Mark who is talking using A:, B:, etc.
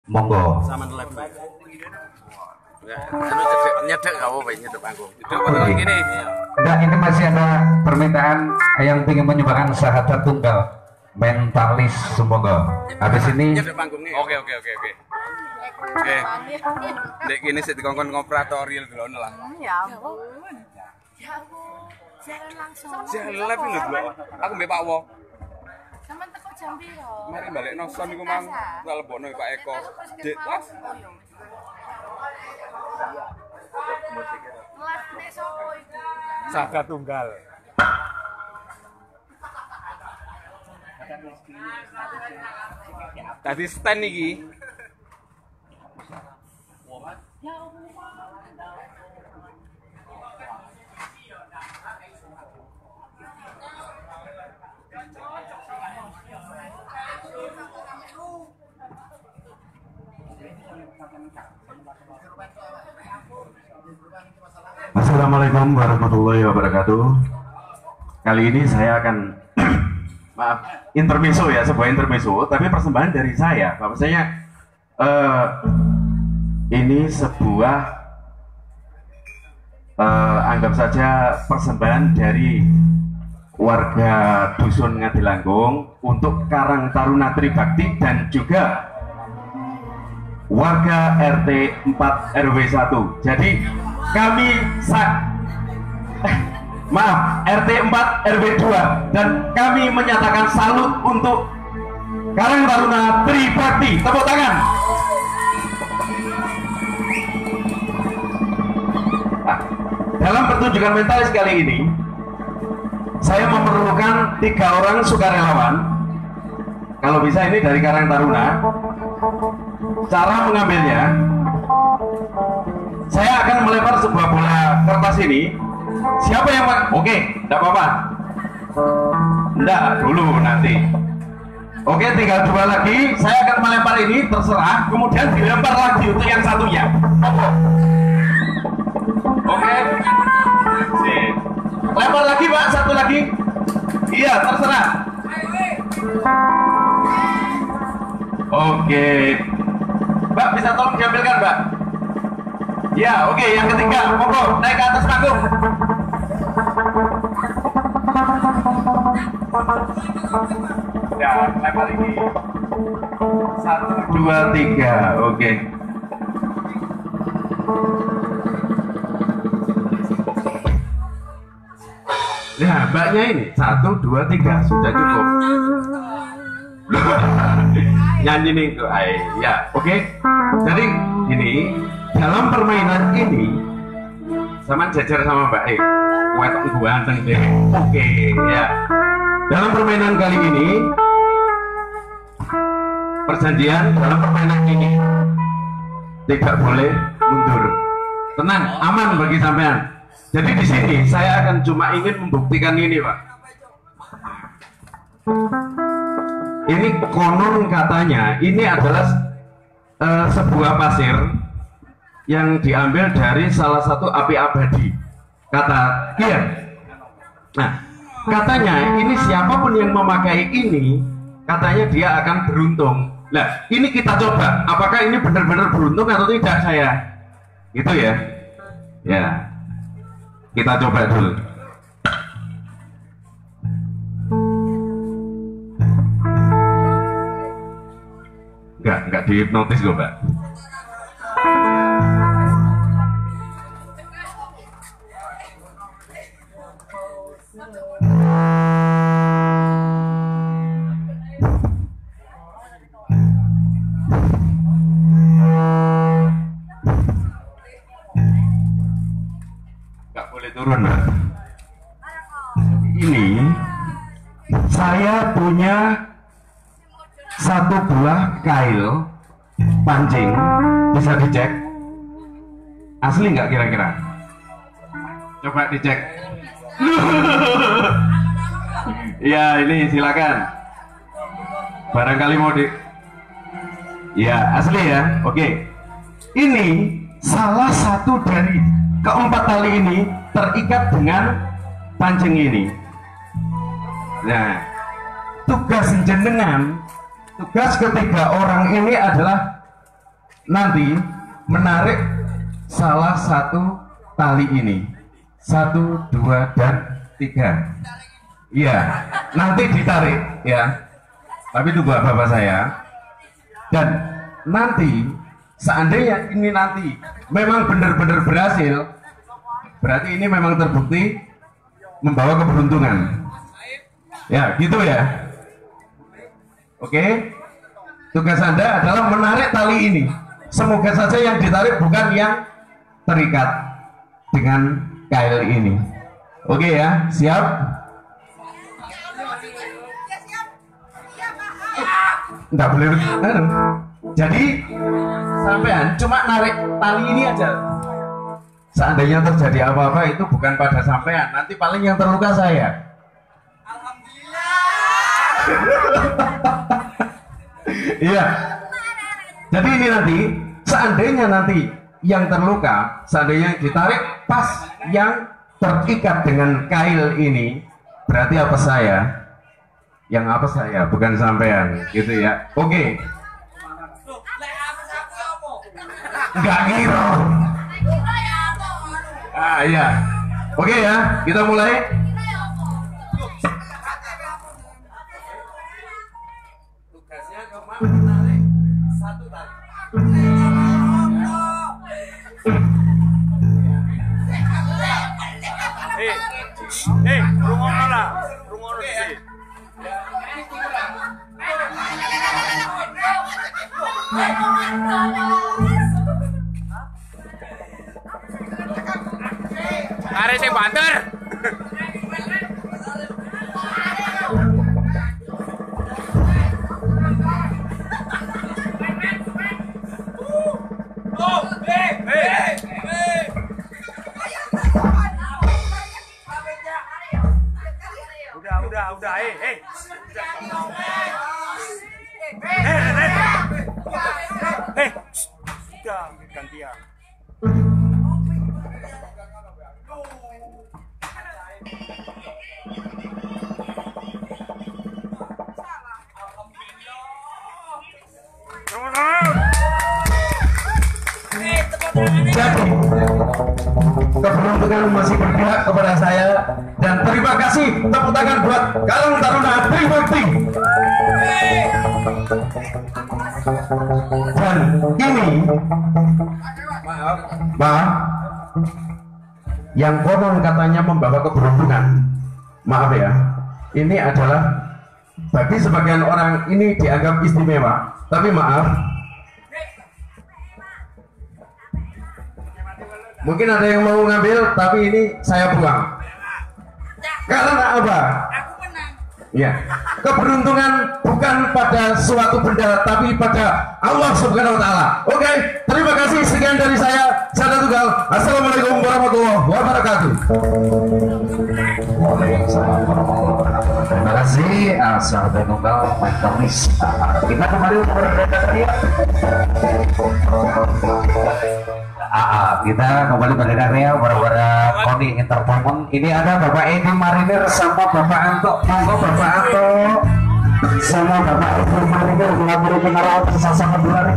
A: Monggo.
B: Sama live back. Ya, anu nyedek kamu baik nyedek panggung. Nyedek apa gini?
A: Enggak, ini masih ada permintaan yang ingin menyumbangkan syahadat tunggal mentalis semoga. Habis ini
B: Nyedek panggungnya. Oke. Oke. Dek gini sih dikongkon operatorial dulu lah.
C: Ya ampun. Jalan langsung.
B: Jalan live ini dulu. Aku mbek Pak Wo.
C: Sampeyan teko jam piro?
B: Mari balik noson iku mang. Tak lebokno Pak Eko. Dek, Mas.
C: Live nek sapa iku?
B: Saga tunggal. Tadi stand iki.
A: Assalamualaikum warahmatullahi wabarakatuh. Kali ini saya akan maaf, intermezzo ya, sebuah intermezzo, tapi persembahan dari saya. Bahwasanya ini sebuah anggap saja persembahan dari warga Dusun Ngadilangung untuk Karang Taruna Tribakti dan juga warga RT 4 RW 1. Jadi kami maaf, RT 4 RW 2, dan kami menyatakan salut untuk Karang Taruna Tribakti. Tepuk tangan. Nah, dalam pertunjukan mentalis kali ini saya memerlukan 3 orang sukarelawan. Kalau bisa ini dari Karang Taruna. Cara mengambilnya, saya akan melempar sebuah bola kertas ini. Siapa yang oke, enggak apa-apa. Enggak, dulu nanti. Oke, tinggal 2 lagi. Saya akan melempar ini, terserah. Kemudian dilempar lagi untuk yang satunya. Oke. Sip. Lempar lagi, Pak. 1 lagi. Iya, terserah. Oke. Mbak, bisa tolong diambilkan, Mbak? Ya, oke. Yang ketiga, monggo naik ke atas panggung. Ya, lempar ini. 1, 2, 3. Oke. Nah, mbaknya ini 1, 2, 3 sudah cukup. Nyanyi nih tuh, ya, oke. Jadi ini dalam permainan ini sama jajar sama Mbak wetok ganteng deh. Oke, ya. Dalam permainan kali ini perjanjian dalam permainan ini tidak boleh mundur. Tenang, aman bagi sampean. Jadi di sini saya akan cuma ingin membuktikan ini, Pak. Ini konon katanya ini adalah sebuah pasir yang diambil dari salah satu api abadi, kata Kian. Nah, katanya ini siapapun yang memakai ini, katanya dia akan beruntung. Nah, ini kita coba, apakah ini benar-benar beruntung atau tidak saya? Gitu ya. Ya, kita coba dulu. Enggak dihipnotis kok, Mbak. Enggak boleh turun, Mbak. Ini saya punya 1 buah kail pancing, bisa dicek asli nggak kira-kira? Coba dicek. Ya, ini silakan. Barangkali mau ya, asli ya. Oke. Ini salah satu dari keempat tali ini terikat dengan pancing ini. Nah, tugas jenengan, tugas ketiga orang ini adalah nanti menarik salah satu tali ini, 1, 2, dan 3. Iya, nanti ditarik ya. Tapi itu buat bapak saya. Dan nanti seandainya ini nanti memang benar-benar berhasil, berarti ini memang terbukti membawa keberuntungan. Ya, gitu ya. Oke. Tugas Anda adalah menarik tali ini. Semoga saja yang ditarik bukan yang terikat dengan kail ini. Oke ya, siap? Nggak boleh. Jadi sampean cuma narik tali ini aja. Seandainya terjadi apa-apa itu bukan pada sampean, nanti paling yang terluka saya. Iya. Jadi ini nanti, seandainya nanti yang terluka, seandainya ditarik pas yang terikat dengan kail ini, berarti apa saya? Yang apa saya, bukan sampean, gitu ya. Oke. Enggak ngira. Ah iya. Oke ya, kita mulai. Tugasnya cuma menarik satu tali.
B: Rungono lah, rungono sih. Tarik sing banter. Udah, udah gantian.
A: Jadi keberuntungan masih berpihak kepada saya, dan terima kasih, tepuk tangan buat Karang Taruna Tribakti. Dan ini maaf, yang konon katanya membawa keberuntungan, maaf ya, ini adalah bagi sebagian orang ini dianggap istimewa, tapi maaf, mungkin ada yang mau ngambil, tapi ini saya buang. Karena apa? Ya, keberuntungan bukan pada suatu benda, tapi pada Allah Subhanahu Wa Taala. Oke, terima kasih, sekian dari saya. Saya Tunggal. Assalamualaikum warahmatullahi wabarakatuh.
D: Waalaikumsalam warahmatullahi wabarakatuh. Terima kasih, sahabat Tunggal Mekanis. Kita kembali berdekat ya. Kita kembali berdengarnya para Koni Entertainment. Ini ada Bapak Edi Marinir sama Bapak Anto. Monggo Bapak Anto sama Bapak Edi Marinir melapor penarawan bersama-sama.